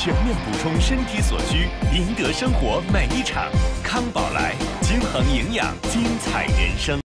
全面补充身体所需，赢得生活每一场。康宝莱，均衡营养，精彩人生。